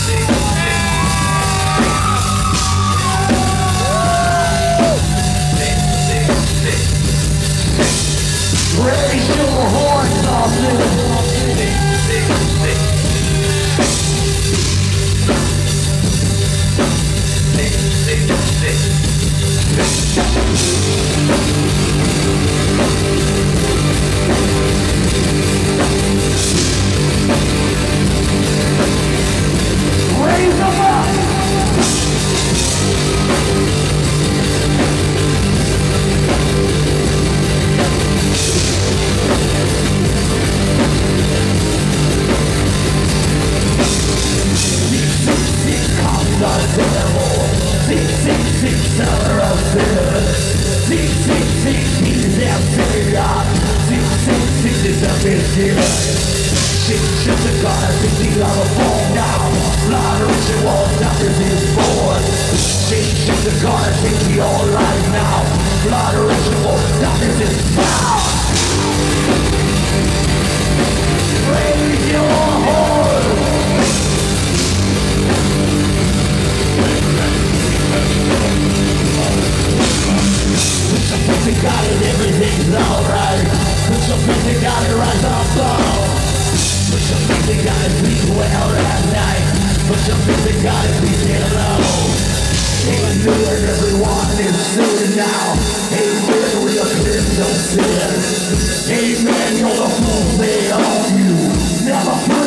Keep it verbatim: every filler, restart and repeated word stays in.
Raise your horns, Austin. Raise them up. Six, six, six, hour of sin. Six, six, six, he's our savior. Six, six, six is a big Six, six, the God, I think the other fall now. Blood, rich, walls, doctors is born. Six, six, the God, I think the all right now. Blood, rich, walls, doctors is found. Raise your horn. Put your faith in God and everything's alright. Put your faith in God and rise up above. Put your faith in God and sleep well at night. Put your faith in God and be get alone. Amen, new and everyone is soon now. Amen, we are cleansed of sin. Amen, you're the fools they own you. Never